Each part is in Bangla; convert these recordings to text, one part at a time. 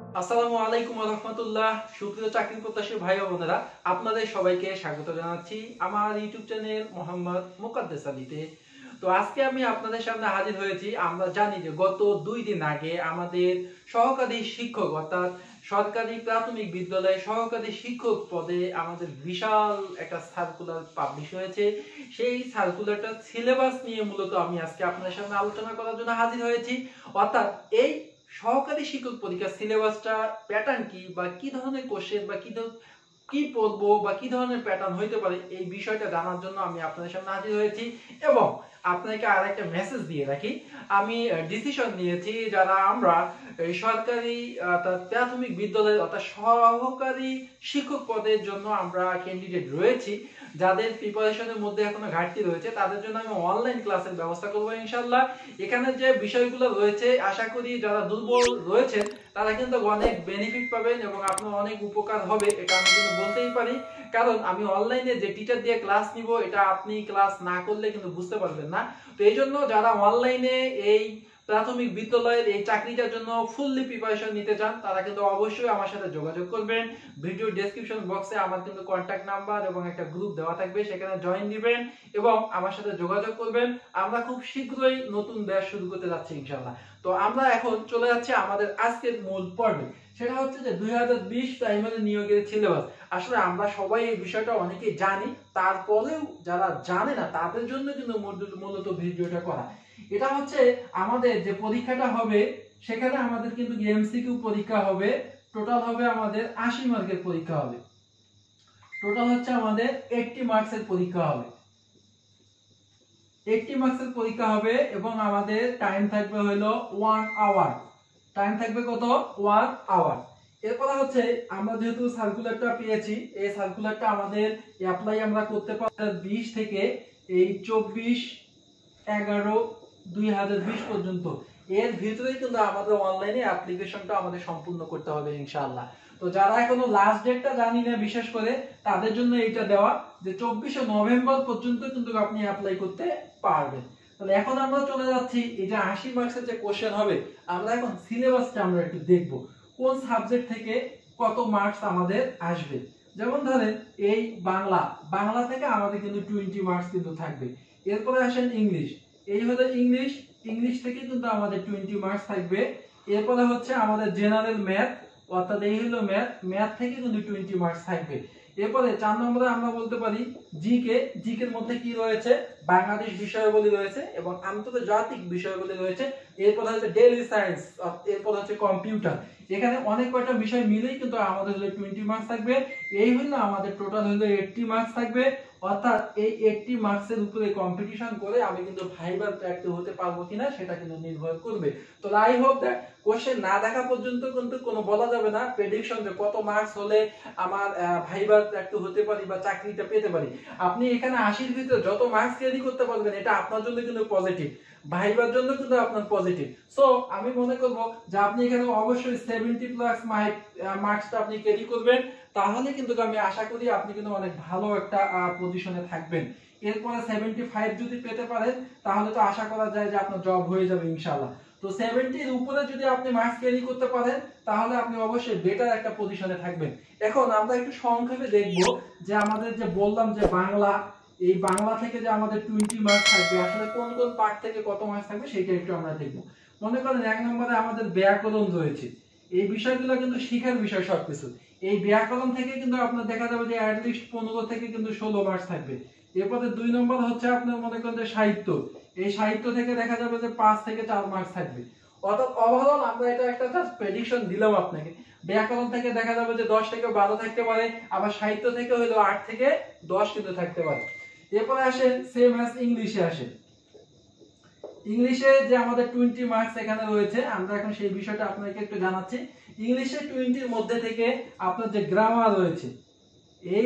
আসসালামু আলাইকুম ওয়া রাহমাতুল্লাহ। সুপ্রিয় চাকরি প্রত্যাশী ভাই ও বোনেরা, আপনাদের সবাইকে স্বাগত জানাচ্ছি আমার ইউটিউব চ্যানেল মোহাম্মদ মুকাদ্দেস আলীতে। তো আজকে আমি আপনাদের সামনে হাজির হয়েছি। আমরা জানি যে গত 2 দিন আগে আমাদের সহকারী শিক্ষক অর্থাৎ সরকারি প্রাথমিক বিদ্যালয়ে সহকারী শিক্ষক পদে আমাদের বিশাল একটা সার্কুলার পাবলিশ হয়েছে। সেই সার্কুলারটার সিলেবাস নিয়ে মূলত আমি আজকে আপনাদের সামনে আলোচনা করার জন্য হাজির হয়েছি। অর্থাৎ এই সহকারী শিক্ষক পরীক্ষার সিলেবাসটা প্যাটার্ন কি বা কি ধরনের কোশ্চেন বা কি পড়বো বা কি ধরনের প্যাটার্ন হইতে পারে এই বিষয়টা জানার জন্য আমি আপনাদের সামনে হাজির হয়েছি। এবং আপনাকে আর একটা মেসেজ দিয়ে রাখি, আমি ডিসিশন নিয়েছি যারা আমরা এই সরকারি অর্থাৎ প্রাথমিক বিদ্যালয় অর্থাৎ সহকারী শিক্ষক পদের জন্য আমরা ক্যান্ডিডেট রয়েছি, যাদের প্রিপারেশনের মধ্যে এখনো ঘাটতি রয়েছে তাদের জন্য আমি অনলাইন ক্লাসের ব্যবস্থা করবো ইনশাআল্লাহ। এখানে যে বিষয়গুলো রয়েছে আশা করি যারা দুর্বল রয়েছেন তারা কিন্তু অনেক বেনিফিট পাবেন এবং আপনার অনেক উপকার হবে, এটা আমি কিন্তু বলতেই পারি। কারণ আমি অনলাইনে যে টিচার দিয়ে ক্লাস নিব এটা আপনি ক্লাস না করলে কিন্তু বুঝতে পারবেন না। তো এই জন্য যারা অনলাইনে এই প্রাথমিক বিদ্যালয়ের এই চাকরিটার জন্য ফুললি প্রিপারেশন নিতে চান তারা কিন্তু অবশ্যই আমার সাথে যোগাযোগ করবেন। ভিডিও ডেসক্রিপশন বক্সে আমার কিন্তু কন্ট্যাক্ট নাম্বার এবং একটা গ্রুপ দেওয়া থাকবে, সেখানে জয়েন দিবেন এবং আমার সাথে যোগাযোগ করবেন। আমরা খুব শীঘ্রই নতুন ব্যাচ শুরু করতে যাচ্ছি ইনশাআল্লাহ। তো আমরা এখন চলে যাচ্ছি আমাদের আজকের মূল পর্বে। সেটা হচ্ছে যে 2020 প্রাইমারি নিয়োগের সিলেবাস। আসলে আমরা সবাই এই বিষয়টা অনেকেই জানি, তারপরেও যারা জানে না তাদের জন্য কিন্তু মূলত ভিডিওটা করা। এটা হচ্ছে আমাদের যে পরীক্ষাটা হবে সেখানে আমাদের কিন্তু এমসিকিউ পরীক্ষা হবে। টোটাল হবে আমাদের 80 মার্কের পরীক্ষা হবে। টোটাল হচ্ছে আমাদের 80 মার্কসের পরীক্ষা হবে। 80 মার্কসের পরীক্ষা হবে এবং আমাদের টাইম থাকবে হলো 1 আওয়ার। টাইম থাকবে কত? 1 আওয়ার। এরপর হচ্ছে আমরা যেহেতু সার্কুলারটা পেয়েছি, এই সার্কুলারটা আমাদের অ্যাপ্লাই আমরা করতে পারি 20 থেকে এই 24/11/2020 পর্যন্ত। এর ভিতরেই কিন্তু আমাদের অনলাইনে অ্যাপ্লিকেশনটা আমাদের সম্পূর্ণ করতে হবে ইনশাআল্লাহ। তো যারা এখনো লাস্ট ডেটটা জানি না বিশেষ করে তাদের জন্য এইটা দেওয়া যে 24শে নভেম্বর পর্যন্ত কিন্তু আপনি অ্যাপ্লাই করতে পারবেন। তাহলে এখন আমরা চলে যাচ্ছি এই যে 80 মার্কসের যে কোশ্চেন হবে, আমরা এখন সিলেবাসটা আমরা একটু দেখব কোন সাবজেক্ট থেকে কত মার্কস আমাদের আসবে। যেমন ধরেন এই বাংলা থেকে আমাদের কিন্তু 20 মার্কস কিন্তু থাকবে। এরপরে আসেন ইংলিশ, এই হলো ইংলিশ থেকে কিন্তু আমাদের 20 মার্কস থাকবে। এরপরে হচ্ছে আমাদের জেনারেল ম্যাথ অর্থাৎ এই হলো ম্যাথ থেকে কিন্তু 20 মার্কস থাকবে। এরপরে 4 নম্বরে আমরা বলতে পারি জিকের মধ্যে কি রয়েছে, বাংলাদেশ বিষয়াবলী রয়েছে এবং আন্তর্জাতিক বিষয়াবলী রয়েছে। এরপর হচ্ছে ডেইলি সায়েন্স, এরপর হচ্ছে কম্পিউটার। এখানে অনেক কয়টা বিষয় মিলেই কিন্তু আমাদের হলো 20 মার্কস থাকবে। এই হলো আমাদের টোটাল হলো 80 মার্কস থাকবে। অর্থাৎ এই 80 মার্কসের উপরে কম্পিটিশন করে আমি কিন্তু ভাইবার প্রার্থী হতে পারবো কিনা সেটা কিন্তু নির্ভর করবে। তো আই হোপ দ্যাট কোশ্চেন না দেখা পর্যন্ত কিন্তু কোনো বলা যাবে না প্রেডিকশন যে কত মার্কস হলে আমার ভাইবার প্রার্থী হতে পারি বা চাকরিটা পেতে পারি। আপনি এখানে 80-র ভিতরে যত মার্কস ক্যারি করতে পারবেন এটা আপনার জন্য কিন্তু পজিটিভ, ভাইবার জন্য কিন্তু আপনার পজিটিভ। সো আমি মনে করব যে আপনি এখানে অবশ্যই 70+ মার্কসটা আপনি ক্যারি করবেন, তাহলে কিন্তু আমি আশা করি আপনি কিন্তু অনেক ভালো একটা পজিশনে থাকবেন। এরপরে 75 যদি পেতে পারেন তাহলে তো আশা করা যায় যে আপনার জব হয়ে যাবে ইনশাআল্লাহ। তো 70-র উপরে যদি আপনি মার্কস ক্যারি করতে পারেন তাহলে আপনি অবশ্যই বেটার একটা পজিশনে থাকবেন। এখন আমরা একটু সংক্ষেপে দেখব যে আমাদের যে বললাম যে এই বাংলা থেকে যে আমাদের 20 মার্কস থাকবে আসলে কোন কোন পার্ট থেকে কত মার্কস থাকবে সেটা একটু আমরা দেখব। মনে করেন 1 নম্বরে আমাদের ব্যাকরণ রয়েছে। এই বিষয়গুলো কিন্তু শিখার বিষয় সবকিছু। এই ব্যাকরণ থেকে কিন্তু আপনার দেখা যাবে যে অ্যাট লিস্ট 15 থেকে কিন্তু 16 মার্কস থাকবে। এরপরে 2 নম্বর হচ্ছে আপনার মনে করেন যে সাহিত্য। এই সাহিত্য থেকে দেখা যাবে যে 5 থেকে 4 মার্কস থাকবে। অর্থাৎ ওভারঅল আমরা এটা একটা জাস্ট প্রেডিকশন দিলাম আপনাকে। ব্যাকরণ থেকে দেখা যাবে যে 10 থেকে 12 থাকতে পারে, আবার সাহিত্য থেকে হলো 8 থেকে 10 কিন্তু থাকতে পারে। এরপরে আসেন সেম অ্যাজ ইংলিশে আসেন। ইংলিশে যে আমাদের 20 মার্কস এখানে রয়েছে আমরা এখন সেই বিষয়টা আপনাকে একটু জানাচ্ছি। ইংলিশে 20-র মধ্যে থেকে আপনার যে গ্রামার রয়েছে এই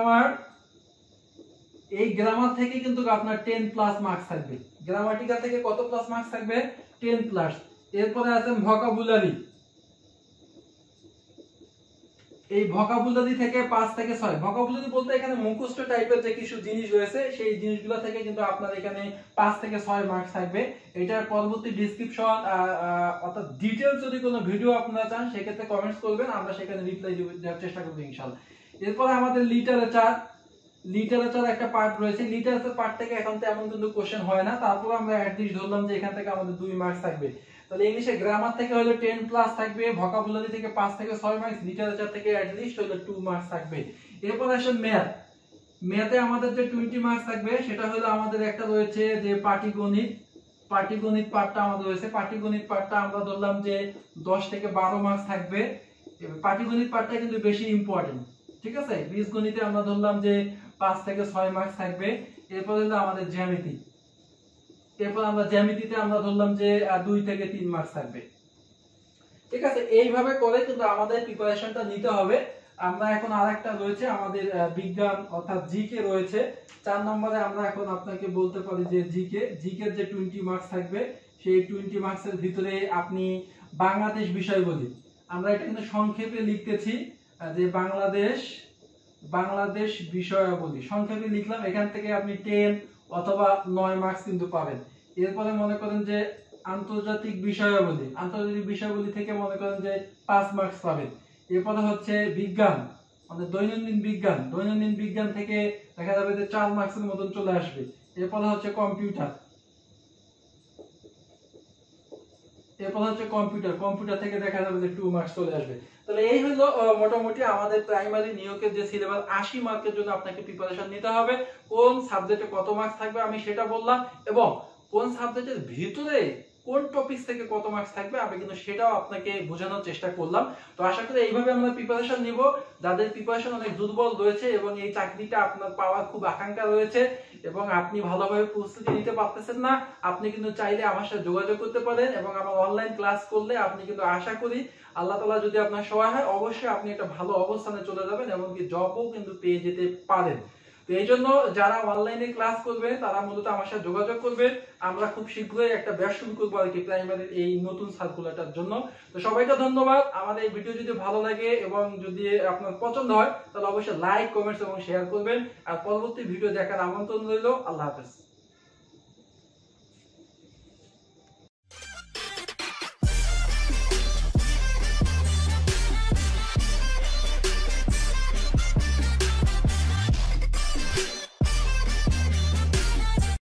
গ্রামার থেকে কিন্তু আপনার 10+ মার্কস থাকবে। গ্রামাটিক্যাল থেকে কত প্লাস মার্কস থাকবে? 10+। এরপরে আছে ভোকাবুলারি। এই ভোকাবুলারি থেকে 5 থেকে 6, ভোকাবুলারি বলতে এখানে মুখস্থ টাইপের যে কিছু জিনিস রয়েছে সেই জিনিসগুলো থেকে কিন্তু আপনার এখানে 5 থেকে 6 মার্কস থাকবে। এটার পরবর্তী ডেসক্রিপশন অর্থাৎ ডিটেইলস যদি কোনো ভিডিও আপনারা চান সেক্ষেত্রে কমেন্টস করবেন, আমরা সেখানে রিপ্লাই দেওয়ার চেষ্টা করব ইনশাআল্লাহ। এরপর আমাদের লিটারেচার একটা পার্ট রয়েছে। লিটারেচার পার্ট থেকে এখন তেমন কিন্তু কোশ্চেন হয় না, তারপর আমরা অ্যাটলিস্ট ধরলাম যে এখান থেকে আমাদের 2 মার্কস থাকবে। তাহলে ইংলিশে গ্রামার থেকে হলো 10 প্লাস থাকবে, ভোকাবুলারি থেকে 5 থেকে 6 মার্কস, লিটারেচার থেকে অ্যাটলিস্ট হলো 2 মার্কস থাকবে। এরপর আসে ম্যাথে আমাদের যে 20 মার্কস থাকবে সেটা হলো আমাদের একটা রয়েছে যে পাটিগণিত পার্টটা আমাদের রয়েছে। পাটিগণিত পার্টটা আমরা ধরলাম যে 10 থেকে 12 মার্কস থাকবে। পাটিগণিত পার্টটা কিন্তু বেশি ইম্পর্টেন্ট, ঠিক আছে। বীজগণিতে আমরা ধরলাম যে 5 থেকে 6 মার্কস থাকবে। এরপর হলো আমাদের জ্যামিতিতে আমরা ধরলাম যে 2 থেকে 3 মার্কস থাকবে, ঠিক আছে। এইভাবে করে কিন্তু আমাদের প্রিপারেশনটা নিতে হবে। আমরা এখন আরেকটা রয়েছে আমাদের বিজ্ঞান অর্থাৎ জিকে রয়েছে 4 নম্বরে। আমরা এখন আপনাকে বলতে পারি যে জিকে যে 20 মার্কস থাকবে সেই 20 মার্কসের ভিতরে আপনি বাংলাদেশ বিষয়বলি, আমরা এটা কিন্তু সংক্ষেপে লিখতেছি যে বাংলাদেশ বিষয়াবলী সংক্ষেপে লিখলাম। এখান থেকে আপনি 10 অথবা 9 মার্কস কিন্তু পাবেন। এরপরে মনে করেন যে আন্তর্জাতিক বিষয়াবলী থেকে মনে করেন যে 5 মার্কস পাবেন। এরপরে হচ্ছে বিজ্ঞান, মানে দৈনন্দিন বিজ্ঞান থেকে দেখা যাবে যে 4 মার্কসের মতন চলে আসবে। এরপরে হচ্ছে কম্পিউটার থেকে দেখা যাবে যে 2 মার্কস চলে আসবে। তাহলে এই হলো মোটামুটি আমাদের প্রাইমারি নিয়োগের যে সিলেবাস। 80 মার্কের জন্য আপনাকে প্রিপারেশন নিতে হবে। কোন সাবজেক্টে কত মার্কস থাকবে আমি সেটা বললাম, এবং কোন সাবজেক্টের ভিতরে কোন টপিক থেকে কত মার্কস থাকবে আমি কিন্তু সেটাও আপনাকে বোঝানোর চেষ্টা করলাম। তো আশা করি এইভাবে আমরা প্রিপারেশন নিব। যাদের প্রিপারেশন অনেক দুর্বল রয়েছে এবং এই চাকরিটা আপনার পাওয়ার খুব আকাঙ্ক্ষা রয়েছে এবং আপনি ভালোভাবে প্রস্তুতি নিতে পারতেছেন না, আপনি কিন্তু চাইলে আমার সাথে যোগাযোগ করতে পারেন এবং আমার অনলাইন ক্লাস করলে আপনি কিন্তু আশা করি আল্লাহ তাআলা যদি আপনার সহায় হয় অবশ্যই আপনি একটা ভালো অবস্থানে চলে যাবেন এবং কি জবও কিন্তু পেয়ে যেতে পারেন। তো এই জন্য যারা অনলাইনে ক্লাস করবে তারা মূলত আমার সাথে যোগাযোগ করবে। আমরা খুব শীঘ্রই একটা ব্যাচ শুরু করবো আর কি প্রাইমারির এই নতুন সার্কুলারটার জন্য। তো সবাইকে ধন্যবাদ। আমাদের এই ভিডিও যদি ভালো লাগে এবং যদি আপনার পছন্দ হয় তাহলে অবশ্যই লাইক, কমেন্টস এবং শেয়ার করবেন। আর পরবর্তী ভিডিও দেখার আমন্ত্রণ রইল। আল্লাহ হাফেজ।